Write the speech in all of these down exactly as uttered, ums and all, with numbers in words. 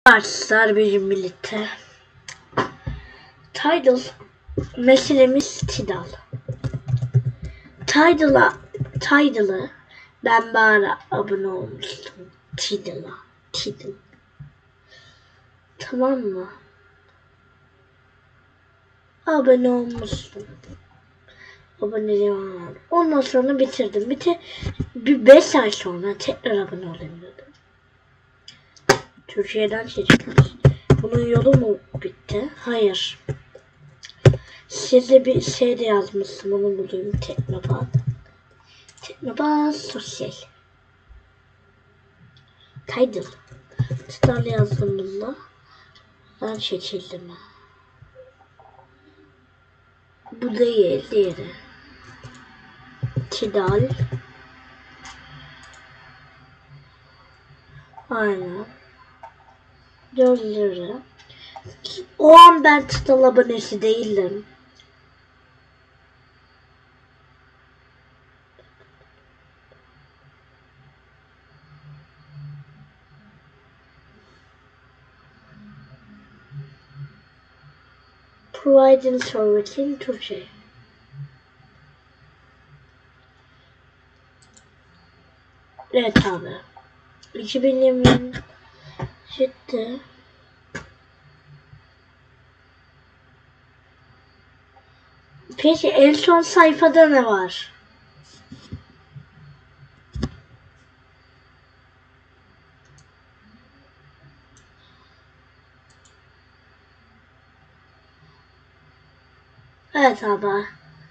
Arkadaşlar bizim birlikte Tidal meselemiz Tidal. Tidal'a Tidal'ı ben bana abone olmuştum. Tidal'a Tidal. Tamam mı? Abone olmuştum. Aboneliğim vardı. Ondan sonra bitirdim. Bitir bir beş ay sonra tekrar abone olayım dedim. Türkiye'den seçilmiş. Bunun yolu mu bitti? Hayır. Size bir şey de yazmıştım. Onu bulayım. Teknopat. Teknopat sosyal. Tidal. Tidal yazdığımızda ben seçildim. Bu değil. Diğeri. Tidal. Aynen. dört lira. O an ben Tidal abonesi değildim. Providing service in Türkçe. Evet abi. iki bin yirmi çıktı. Peki en son sayfada ne var? Evet abi.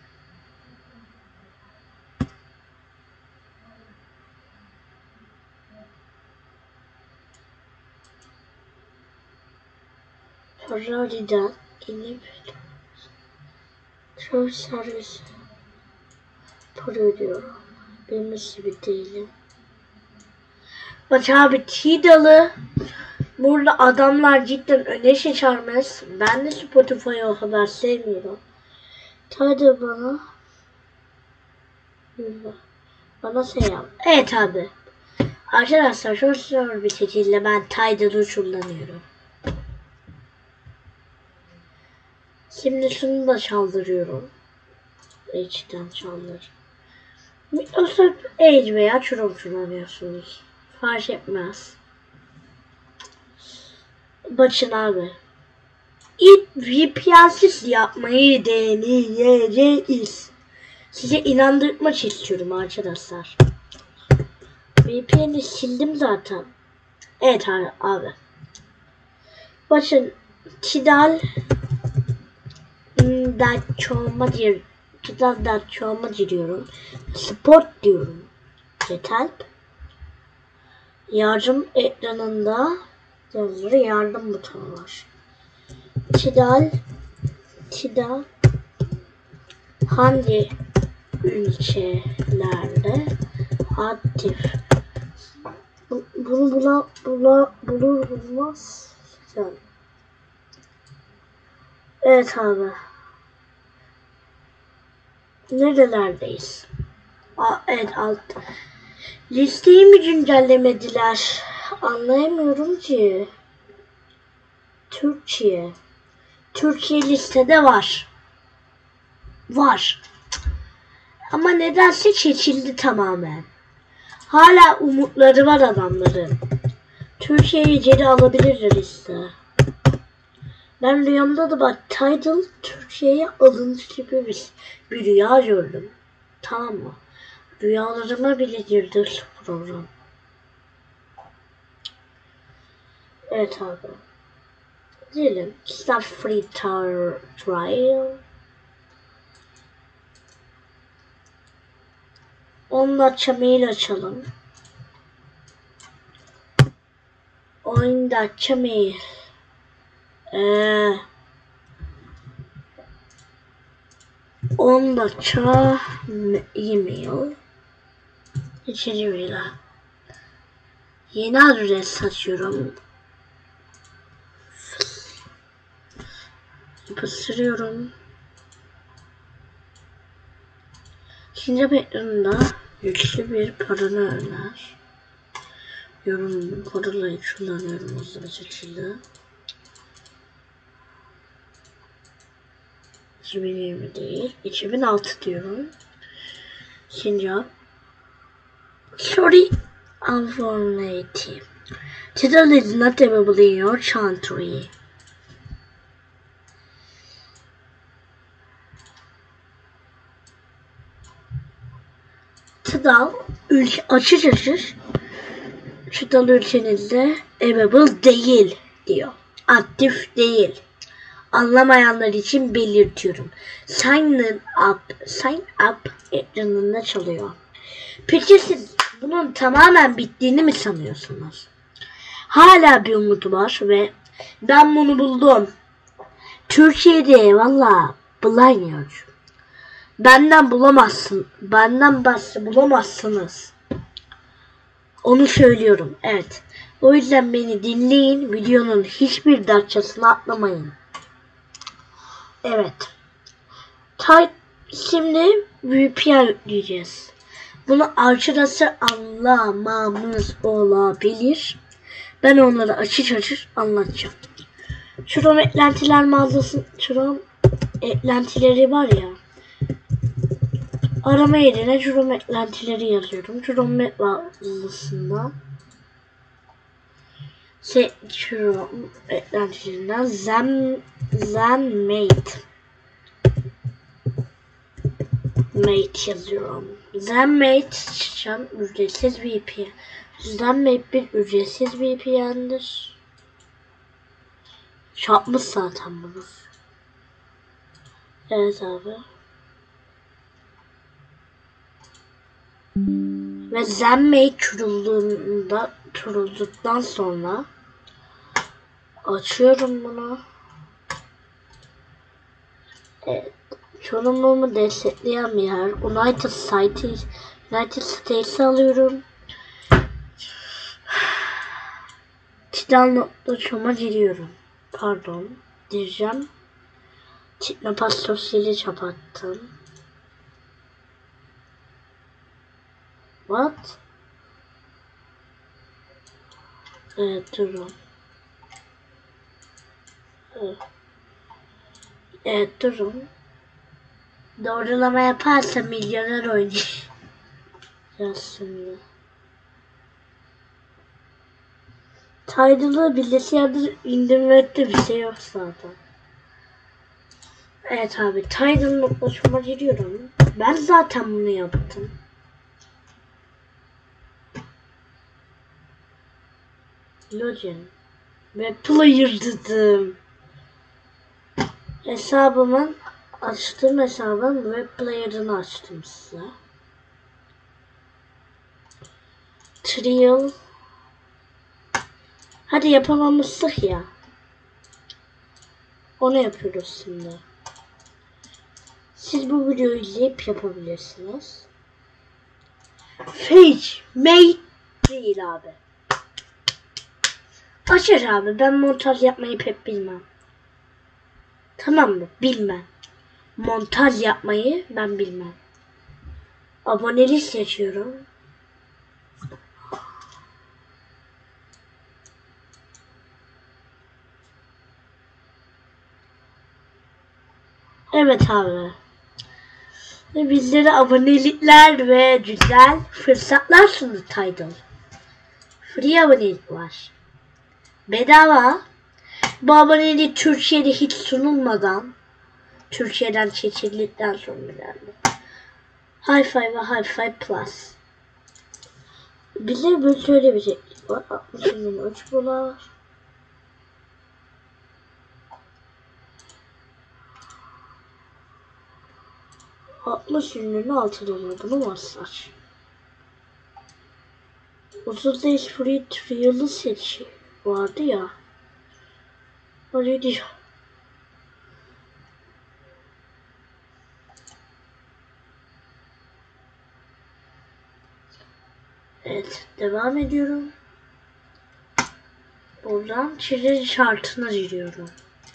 Ferrari'den inip çok servis para ödüyorum. Benim gibi değilim. Bak abi Tidal'ı burada adamlar cidden öne çıkarmaz. Ben de Spotify'ı o kadar sevmiyorum. Tidal bana bana şey yap. Evet abi. Arkadaşlar çok zor bir şekilde ben Tidal'ı kullanıyorum. Şimdi şunu da çaldırıyorum. İçten çaldır. Microsoft Edge veya Chrome kullanıyorsunuz. Fark etmez. Bakın abi. İlk V P N'siz yapmayı deneyeceğiz. Size inandırmak istiyorum arkadaşlar. V P N'i sildim zaten. Evet abi. abi. Bakın Tidal Datçoma diyor. Tidal Datçoma diyorum. Sport diyorum. Yeter. Yardım ekranında yazılı yardım butonu var. Tidal Tidal hangi ülkelerde aktif? Bunu bula bula bulur bulmaz. Yani. Evet abi. Nerelerdeyiz? Aa, evet alt. Listeyi mi güncellemediler? Anlayamıyorum ki. Türkiye. Türkiye listede var. Var. Ama nedense seçildi tamamen. Hala umutları var adamların. Türkiye'yi geri alabilirler liste. Ben rüyamda da bak Tidal Türkiye'ye alınmış gibi bir, bir rüya gördüm. Tamam mı? Rüyalarıma bile girdi program. Evet abi. Diyelim. Start free trial. on dakika mail açalım. on dakika mail. Ee, on dakika e-mail. İçeriğiyle. Yeni adres açıyorum. Basıyorum. Sincap ekranında güçlü bir paranı öner. yorum kodları kullanıyorum hızlı bir şekilde. iki bin yirmi değil, iki bin altı diyorum. Sincap. Sorry, unfortunately. Title is not available in your country. Title ülke açık açık. Title ülkenizde available değil diyor. Aktif değil. Anlamayanlar için belirtiyorum. Sign up, sign up ekranında çalıyor. Peki siz bunun tamamen bittiğini mi sanıyorsunuz? Hala bir umut var ve ben bunu buldum. Türkiye'de valla bulamıyor. Benden bulamazsın. Benden başka bulamazsınız. Onu söylüyorum. Evet. O yüzden beni dinleyin. Videonun hiçbir dakikasını atlamayın. Evet. Type şimdi V P N yükleyeceğiz. Bunu arkadaşlar anlamamız olabilir. Ben onları açık açık anlatacağım. Chrome eklentiler mağazası, Chrome eklentileri var ya. Arama yerine Chrome eklentileri yazıyorum. Chrome mağazasından şey, Chrome eklentilerinden Zen, Zenmate Mate yazıyorum. Zenmate çıkan ücretsiz V P N. Zenmate bir ücretsiz V P N'dir. Çarpmış zaten bunu. Evet abi. Ve Zenmate kurulduğunda kurulduktan sonra açıyorum bunu. Evet. Yorumumu destekleyen bir yer. United States, United States'i alıyorum. Titan nokta com'a giriyorum. Pardon. Diyeceğim. Teknopas sosyali kapattım. What? Evet durun. Evet, evet durun. Doğrulama yaparsa milyoner oynayacak. Şimdi. Tidal'ı bilgisayarda indirmekte bir şey yok zaten. Evet abi Tidal noktasına giriyorum. Ben zaten bunu yaptım. Login. Ve player dedim. Hesabımın açtığım hesabın web player'ını açtım size. Trial. Hadi yapamamıştık ya. Onu yapıyoruz şimdi. Siz bu videoyu izleyip yapabilirsiniz. Fake mate değil abi. Açar abi, ben montaj yapmayı pek bilmem. Tamam mı? Bilmem. Montaj yapmayı ben bilmem. Abonelik seçiyorum. Evet abi. Ve bizlere abonelikler ve güzel fırsatlar sundu Tidal. Free abonelik var. Bedava. Bu abonelik Türkiye'de hiç sunulmadan, Türkiye'den çekildikten sonra geldi. Hi-Fi ve Hi-Fi Plus. Bize böyle şöyle bir şey var. altmış milyon üç dolar. altmış milyon altı dolar. Bunu mu alsak? otuz days free trial'ı seç vardı ya. Öyle diyor. Evet, devam ediyorum. Buradan çizer şartına giriyorum.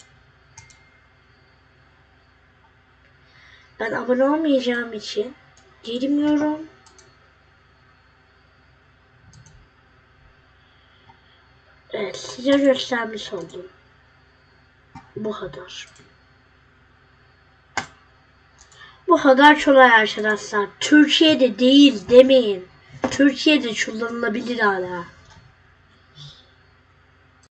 Ben abone olmayacağım için girmiyorum. Evet, size göstermiş oldum. Bu kadar. Bu kadar kolay arkadaşlar. Türkiye'de değil demeyin. Türkiye'de kullanılabilir hala.